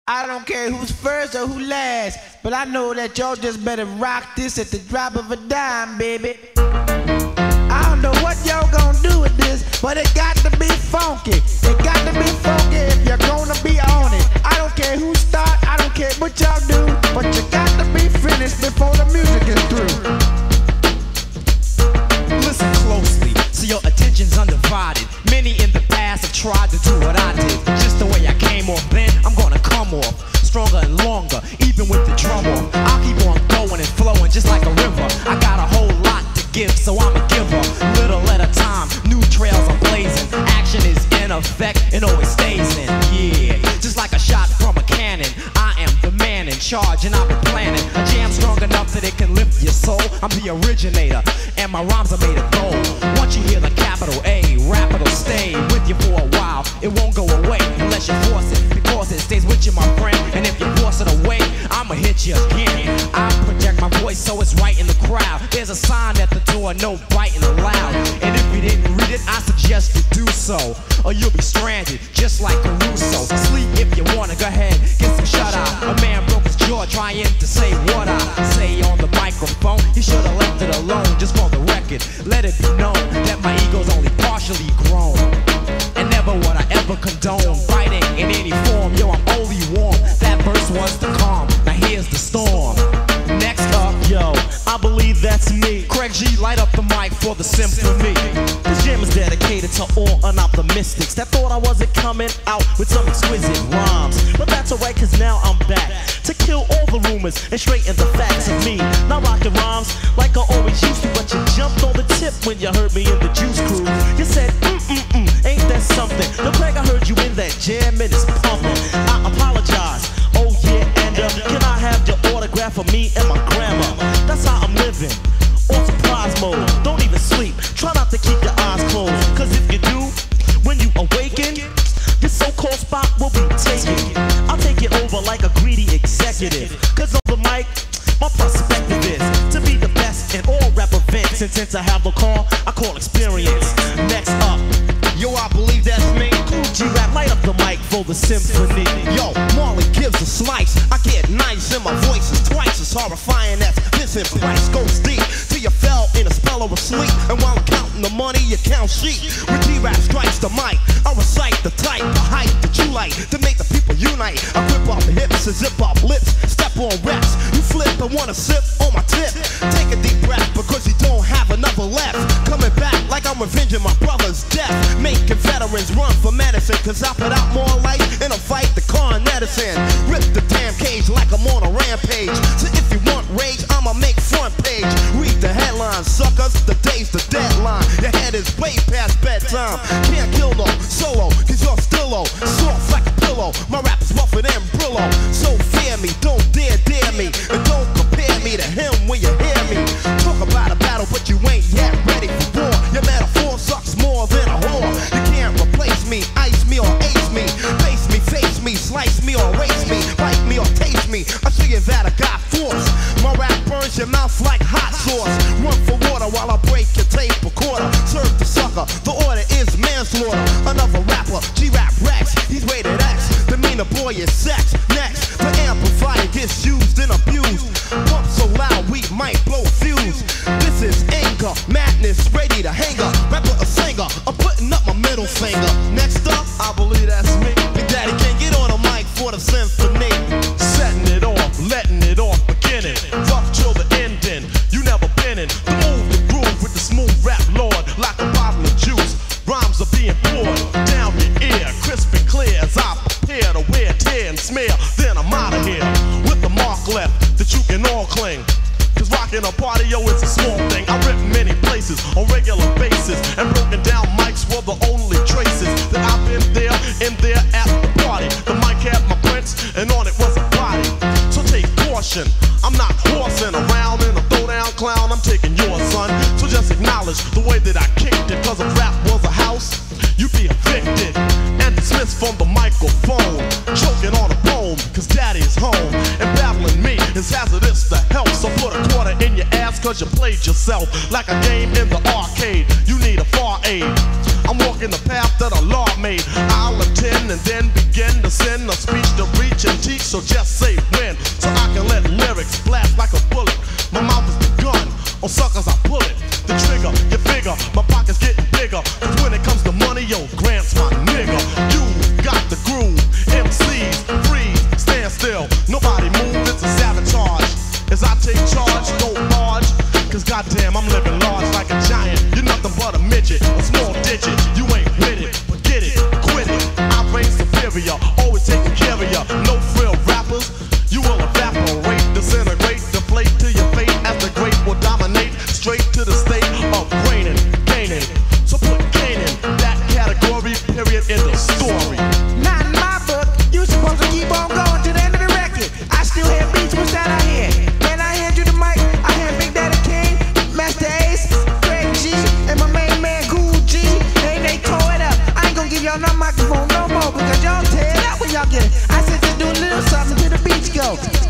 I don't care who's first or who last, but I know that y'all just better rock this at the drop of a dime, baby. I don't know what y'all gonna do with this, but it got to be funky. It got to be funky if you're gonna be on it. I don't care who start, I don't care what y'all do, but you got to be finished before the music is through. Listen closely, so your attention's undivided. Many in the past have tried to do what I did. Just the way I came off then, I'm gonna come off stronger and longer, even with the drum off. I'll keep on going and flowing just like a river. I got a whole lot to give, so I'm a giver. Little at a time, new trails I'm blazing. Action is in effect and always stays in. Yeah, just like a shot from a cannon. I am the man in charge and I've been planning a jam strong enough that it can lift your soul. I'm the originator and my rhymes are made of gold. Once you hear the capital A, rap it'll stay with you for a while. It won't go away unless you force it, because it stays with you, my friend. And if you force it away, I'ma hit you again. I project my voice so it's right in the crowd. There's a sign at the door, no biting allowed. And if you didn't read it, I suggest you do so, or you'll be stranded, just like Caruso. Sleep if you wanna, go ahead, get some shut eye. A man broke his jaw trying to say what I say on the microphone. He should've left it alone, just for the record. Let it be known that my ego's only partially grown, and never would I ever condone fighting in any form. Yo, I'm only warm. That verse was the calm. Now here's the storm. Next up, yo, I believe that's me. Craig G, light up the mic for the symphony. This jam is dedicated to all unoptimistics that thought I wasn't coming out with some exquisite rhymes. But that's alright, cause now I'm back to kill all the rumors and straighten the facts of me. Now rocking rhymes like I always used to, but you jumped on the tip when you heard me in the Juice Crew. You said, ain't that something? Yo, Craig, I heard you in that jam and it's pumping. I apologize, oh yeah, and can I have your autograph for me and my grandma? That's how I'm living, on surprise mode. Don't even sleep, try not to keep your eyes closed, cause if you do, when you awaken, your so-called spot will be taken. I'll take it over like a greedy executive, cause on the mic, my perspective is to be the best in all rap events. And since I have a call, I call experience. Next up, yo, I believe that's me. Cool G-Rap, light up the mic for the symphony. Yo, Marley gives a slice. I get nice and my voice is twice as horrifying as Vincent Price. Goes deep till you fell in a spell of a sleep. And while I'm counting the money, you count sheep. When G-Rap strikes the mic, I recite the type of hype that you like to make the people unite. I grip off the hips and zip off lips, step on reps. You flip and wanna sip on my tip. Take a deep breath because you don't have another left. Coming back like I'm revenging my brother's death. Making veterans run for medicine, cause I put out more life in a fight than Con Edison. Rip the damn cage like I'm on a rampage. So if you want rage, I'ma make front page. Read the headlines, suckers, the day's the deadline. Your head is way past bedtime. Can't kill no solo, cause you're still low. Soft like a pillow, my rap is rougher than Brillo. So fear me, don't dare me. And don't compare me to him when you hear me. Talk about a battle, but you ain't yet ready for war. Your metaphor sucks more than a whore. You can't replace me, ice me or ace me. Face me, slice me or erase me. Bite me or taste me, I show you that I got force. My rap burns your mouth like hot sauce. Run for water while I break your tape recorder. Serve the sucker, the order is manslaughter. Another rapper, G-Rap Rex, he's rated X. The meaner boy is sex. Next, the amplifier gets used and abused. Pump so loud we might blow fuse. This is anger, madness, ready to hang up. Rapper or singer, I'm putting up my middle finger. Next up, I believe that's me. Big Daddy can't get on a mic for the symphony. setting it off, letting it off, beginning. Rough till the ending, you never been in. The move, the groove with the smooth rap lord. Like a bottle of juice, rhymes are being poured down your ear, crisp and clear as I prepare to wear, tear and smear. Then I'm out of here with the mark left that you can all cling. Cause rockin' a party, yo, it's a small thing. I rip many places on regular basis, and broken down mics were the only traces that I've been there, in there at the party. The mic had my prints, and on it was a body. So take caution, I'm not horsing around in a throwdown clown. I'm taking yours, son. So just acknowledge the way that I kicked it. Cause if rap was a house, you'd be evicted and dismissed from the microphone. Choking on a bone, cause daddy's home. And battling me is hazardous to health. So put a quarter in your ass cause you played yourself. Like a game in the arcade, you need a far aid. I'm walking the path that a law made. I'll attend and then begin to send a speech to reach and teach yo.